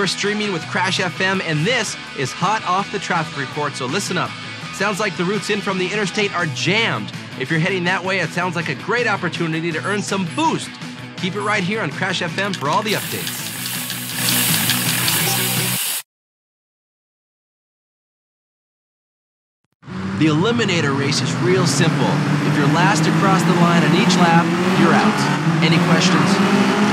are streaming with Crash FM, and this is hot off the traffic report, so listen up. Sounds like the routes in from the interstate are jammed. If you're heading that way, it sounds like a great opportunity to earn some boost. Keep it right here on Crash FM for all the updates. The Eliminator race is real simple. If you're last across the line on each lap, you're out. Any questions?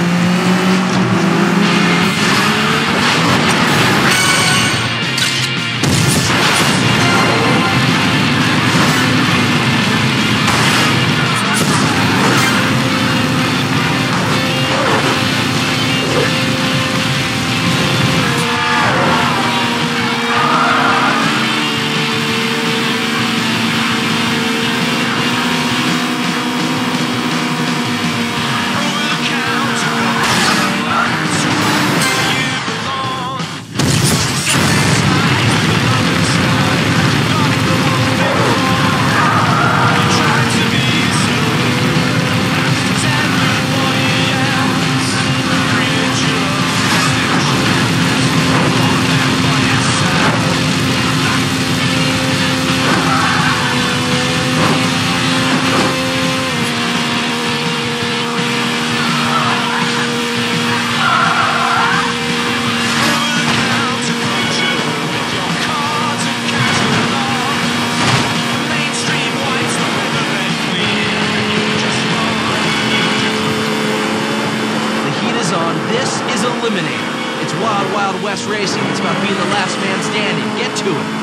This is Eliminator. It's Wild Wild West racing. It's about being the last man standing. Get to it.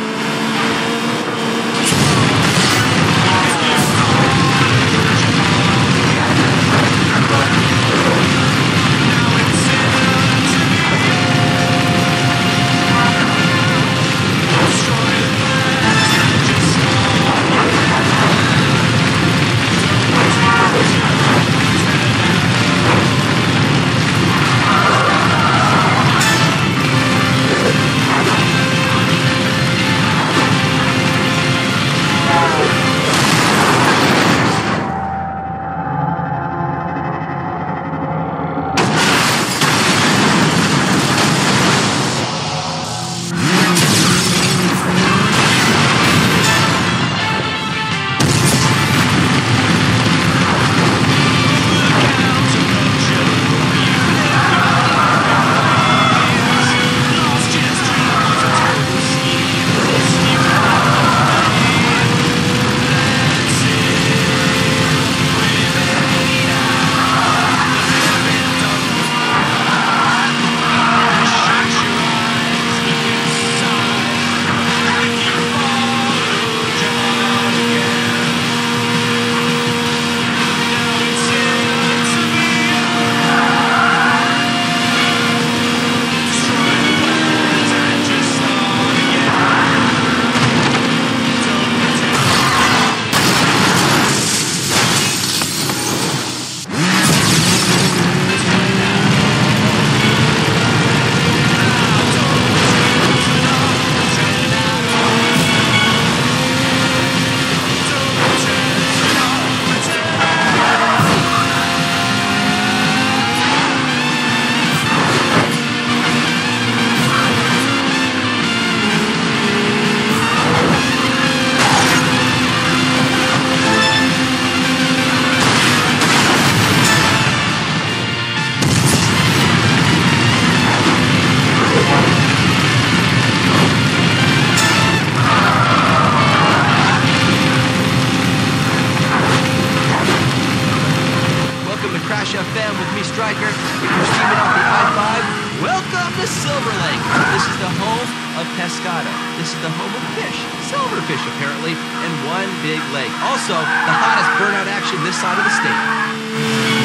FM with me, Stryker. If you're streaming off the I-5, welcome to Silver Lake. This is the home of Pescado. This is the home of fish, silverfish apparently, and one big lake. Also, the hottest burnout action this side of the state.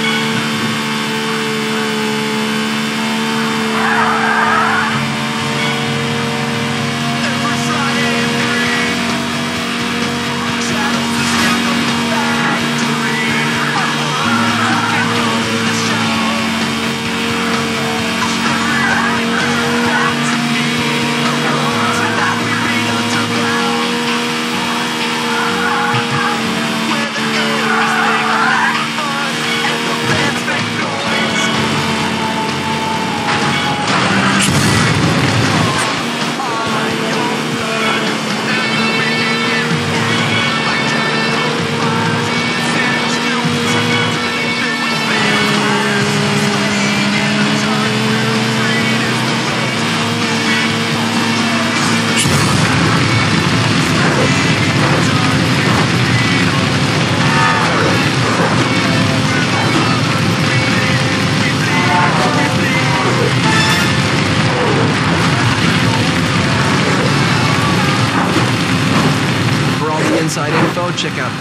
inside info, check out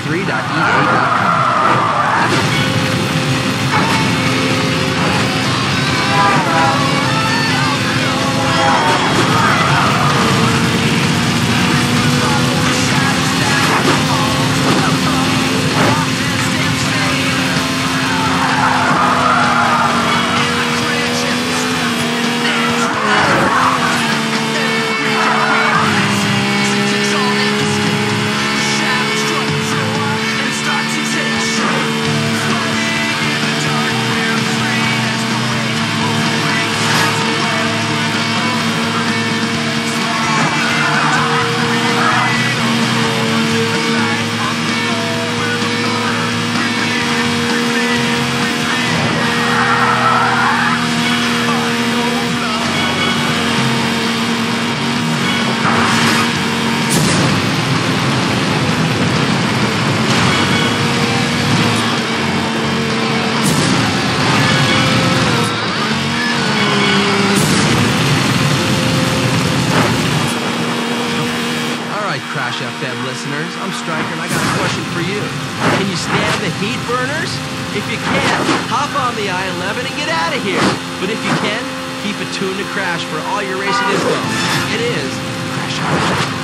burnout3.ea.com. Crash FM listeners, I'm Striker and I got a question for you. Can you stand the heat, burners? If you can, hop on the I-11 and get out of here. But if you can, keep it tuned to Crash for all your racing info. It is Crash FM.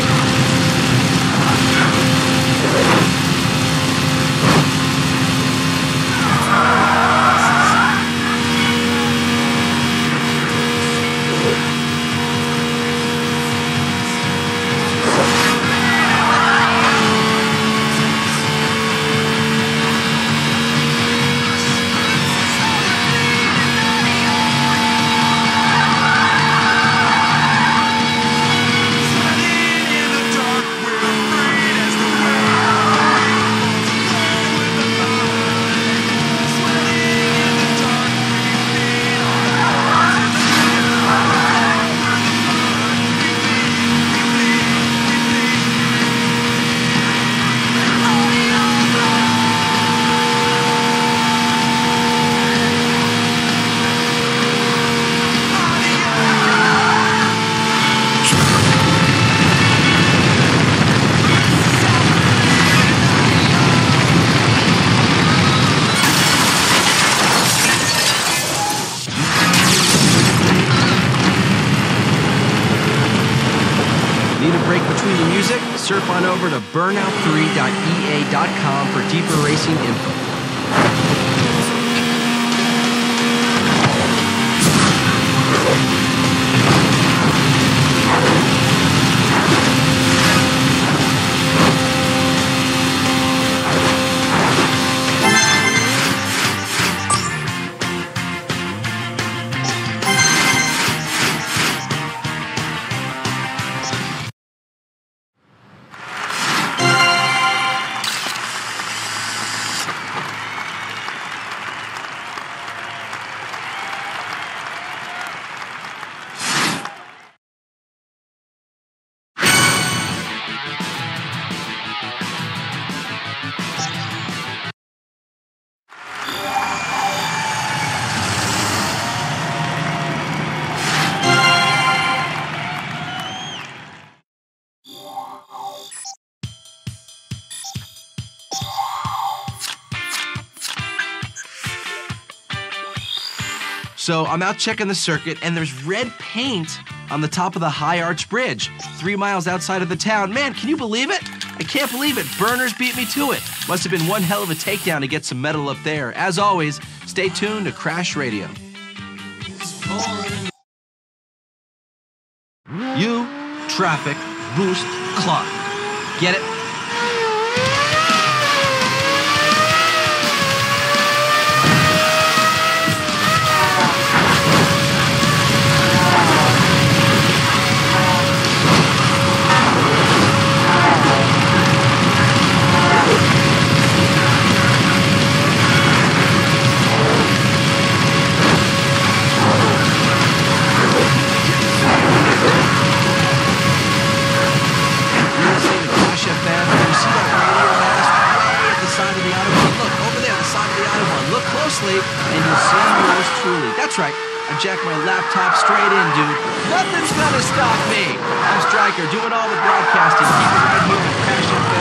Need a break between the music? Surf on over to burnout3.ea.com for deeper racing info. So I'm out checking the circuit, and there's red paint on the top of the High Arch Bridge, 3 miles outside of the town. Man, can you believe it? I can't believe it. Burners beat me to it. Must have been one hell of a takedown to get some metal up there. As always, stay tuned to Crash Radio. You, traffic, boost, clock. Get it? And you'll see yours truly. That's right. I jacked my laptop straight in, dude. Nothing's gonna stop me. I'm Striker, doing all the broadcasting. Keep it right here at Crash FM.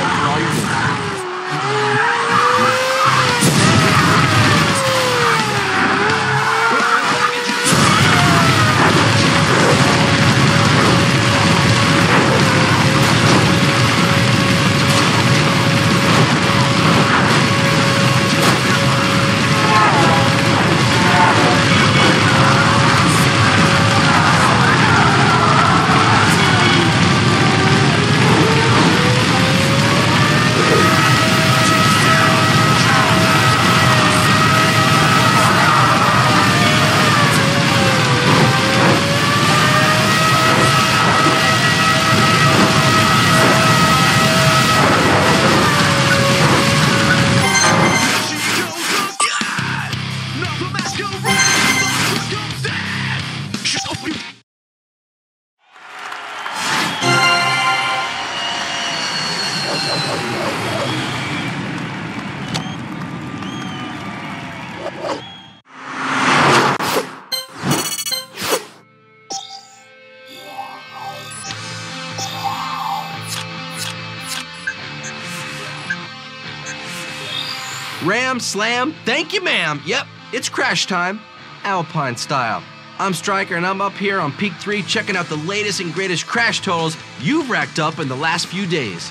Ram, slam, thank you, ma'am. Yep, it's crash time, Alpine style. I'm Stryker, and I'm up here on Peak 3 checking out the latest and greatest crash totals you've racked up in the last few days.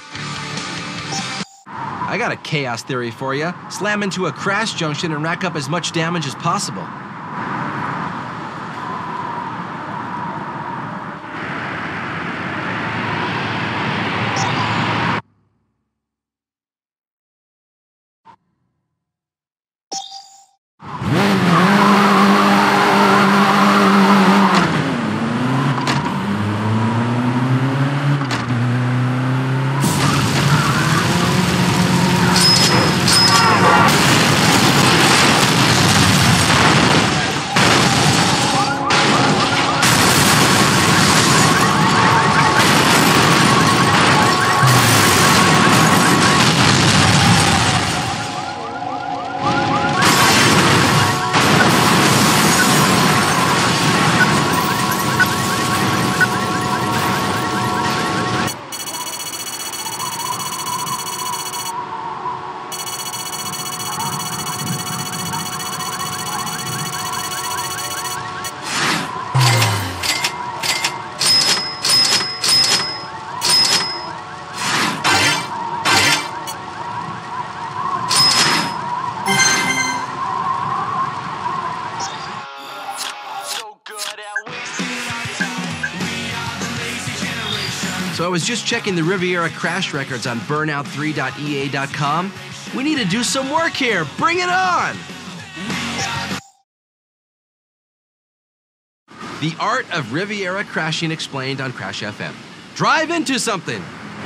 I got a chaos theory for you. Slam into a crash junction and rack up as much damage as possible. So I was just checking the Riviera crash records on burnout3.ea.com. We need to do some work here. Bring it on! The art of Riviera crashing explained on Crash FM. Drive into something!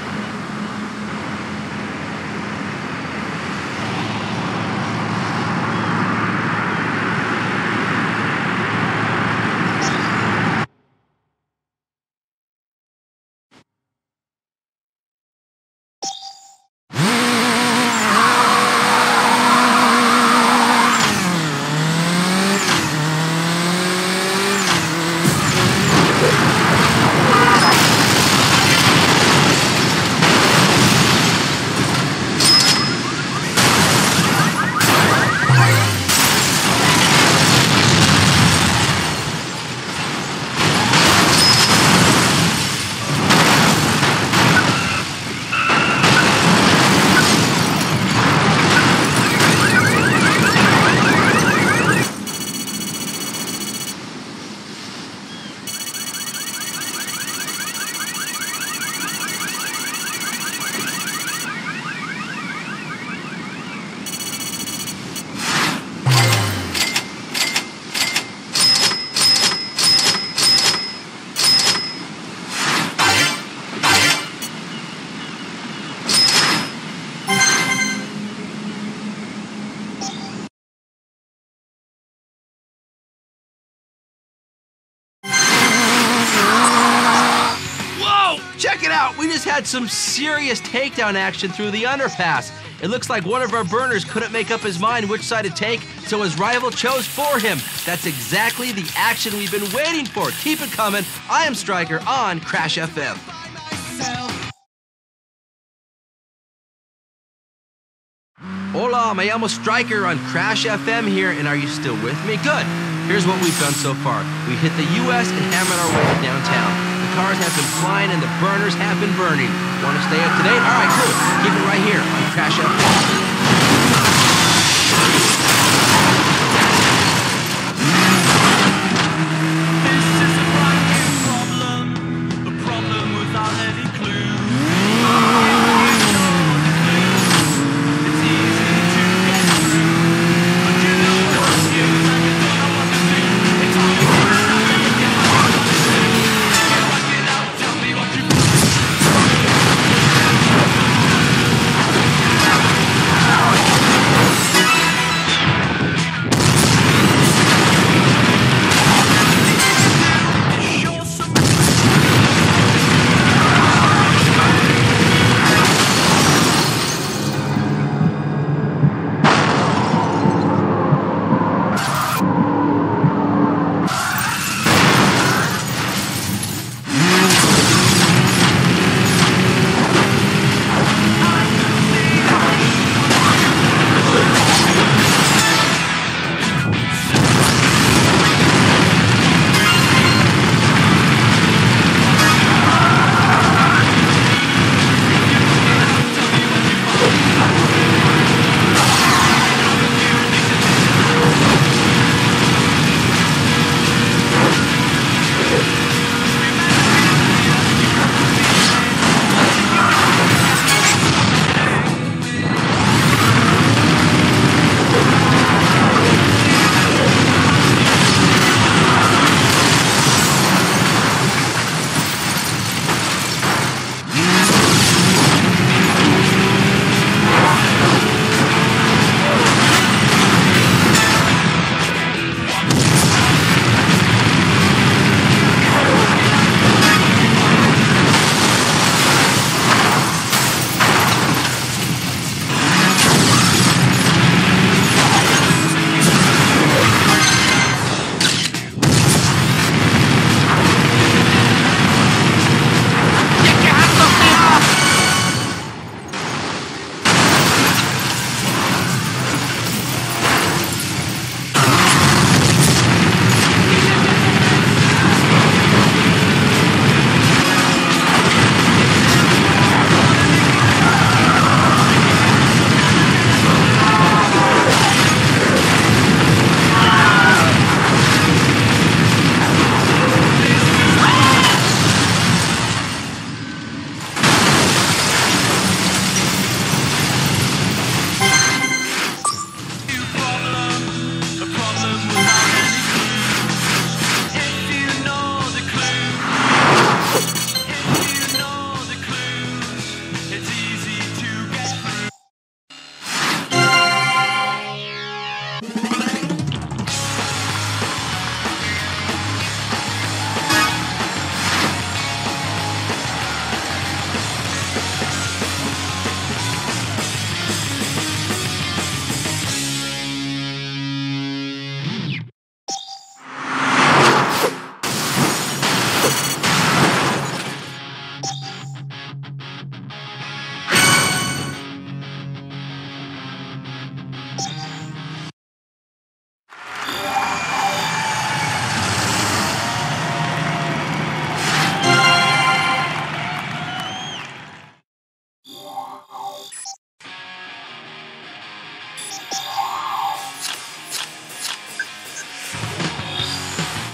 Check it out! We just had some serious takedown action through the underpass. It looks like one of our burners couldn't make up his mind which side to take, so his rival chose for him. That's exactly the action we've been waiting for. Keep it coming. I am Stryker on Crash FM. Hola, me llamo Stryker on Crash FM here, and are you still with me? Good. Here's what we've done so far. We hit the U.S. and hammered our way downtown. The cars have been flying and the burners have been burning. Want to stay up to date? All right, cool. Keep it right here on Crash FM.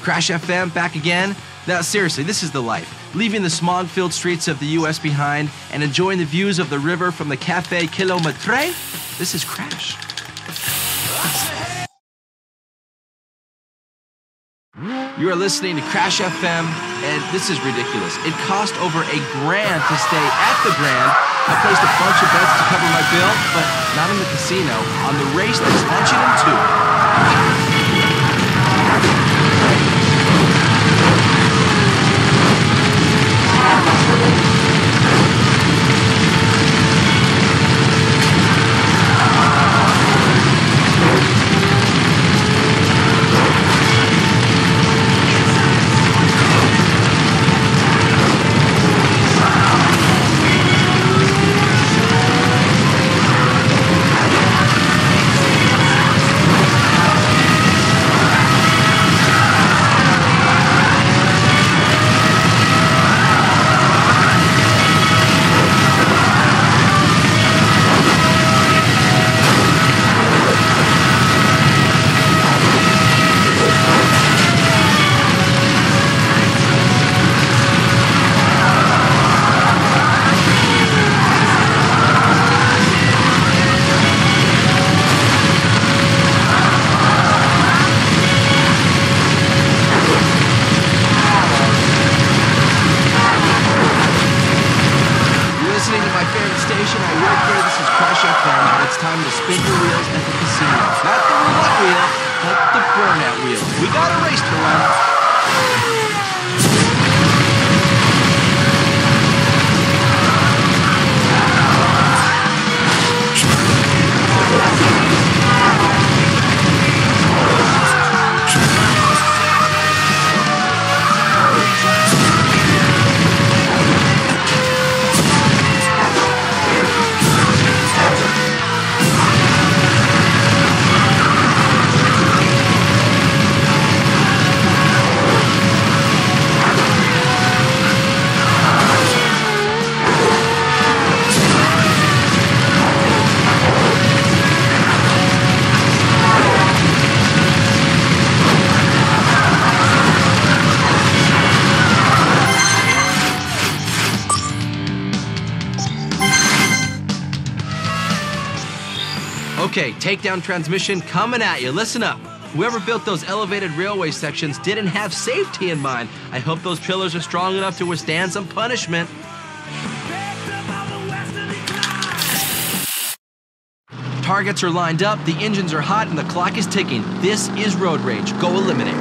Crash FM back again. Now, seriously, this is the life. Leaving the smog-filled streets of the U.S. behind and enjoying the views of the river from the Café Kilometre. This is Crash. You are listening to Crash FM, and this is ridiculous. It cost over $1,000 to stay at the Grand. I placed a bunch of bets to cover my bill, but not in the casino, on the race that's launching in 2. Okay, takedown transmission coming at you. Listen up. Whoever built those elevated railway sections didn't have safety in mind. I hope those pillars are strong enough to withstand some punishment. Targets are lined up, the engines are hot, and the clock is ticking. This is Road Rage. Go eliminate.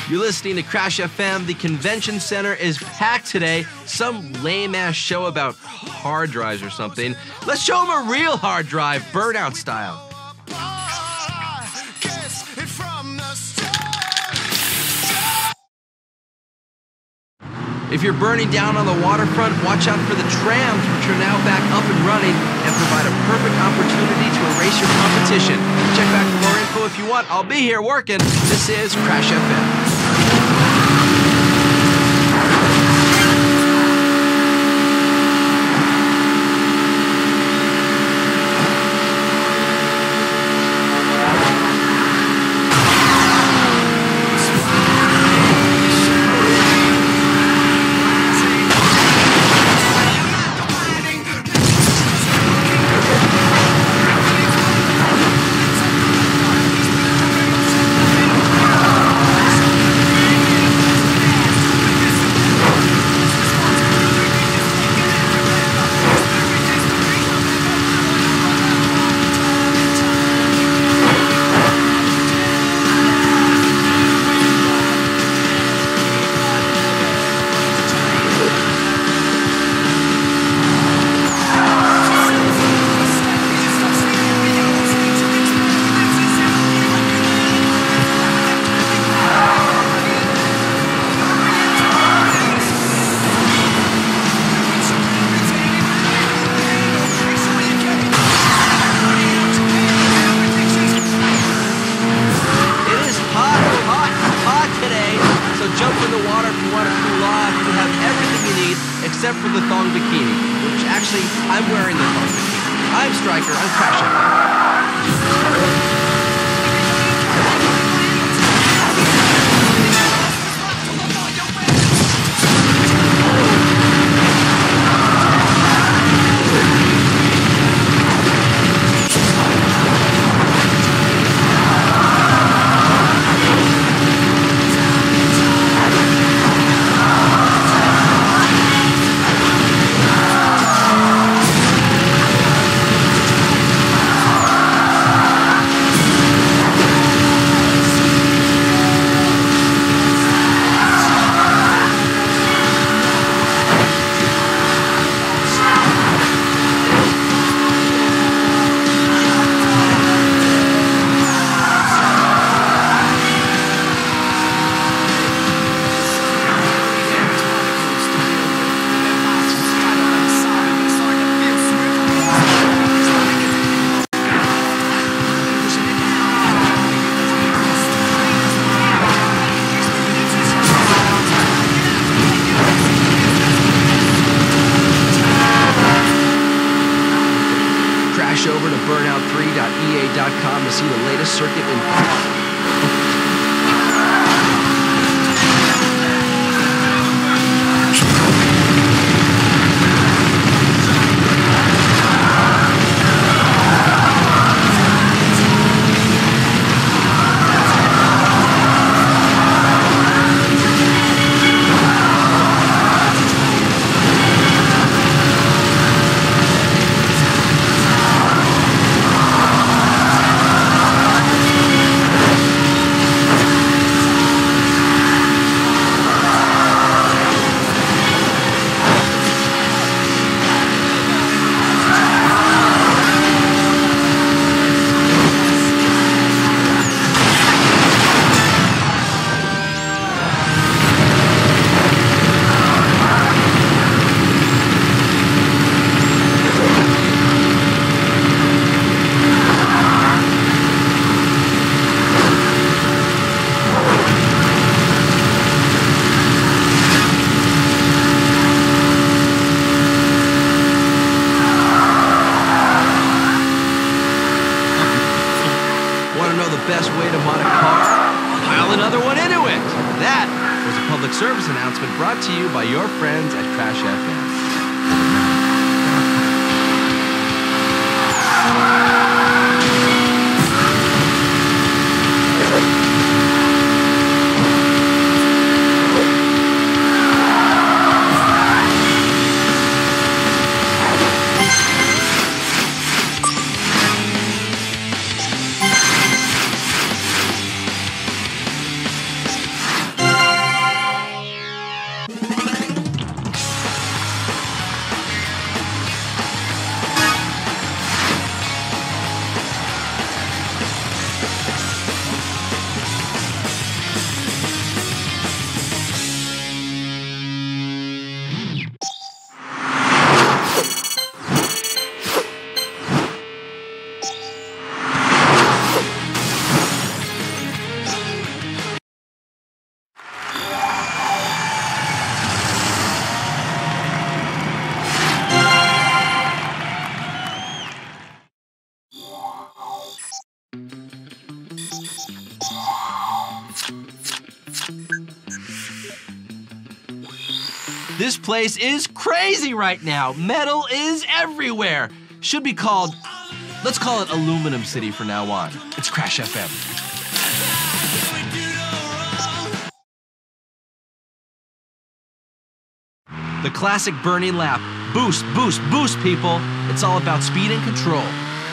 You're listening to Crash FM. The convention center is packed today. Some lame-ass show about hard drives or something. Let's show them a real hard drive, Burnout style. If you're burning down on the waterfront, watch out for the trams, which are now back up and running and provide a perfect opportunity to erase your competition. Check back for more info if you want. I'll be here working. This is Crash FM. Except for the thong bikini, which actually, I'm wearing the thong bikini. I'm Stryker, I'm Crash FM. Over to burnout3.ea.com to see the latest circuit info. Best way to mod a car? Pile another one into it! That was a public service announcement brought to you by your friends at Crash FM. This place is crazy right now. Metal is everywhere. Should be called, let's call it Aluminum City from now on. It's Crash FM. The classic Burning Lap. Boost, boost, boost, people. It's all about speed and control.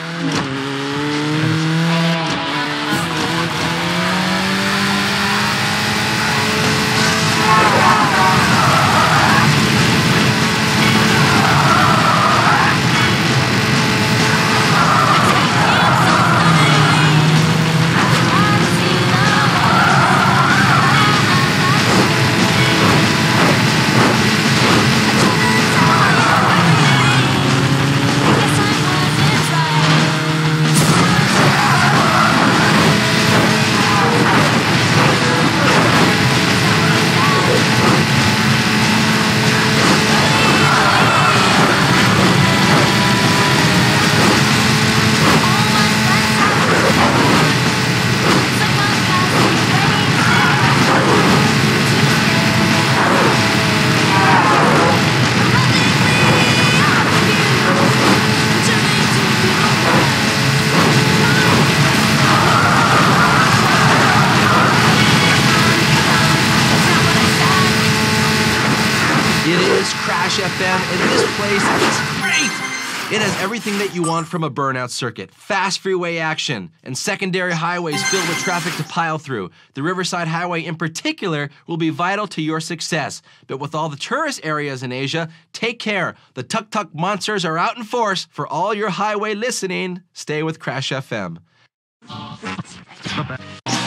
Crash FM, and this place is great! It has everything that you want from a burnout circuit. Fast freeway action, and secondary highways filled with traffic to pile through. The Riverside Highway in particular will be vital to your success. But with all the tourist areas in Asia, take care. The tuk-tuk monsters are out in force. For all your highway listening, stay with Crash FM.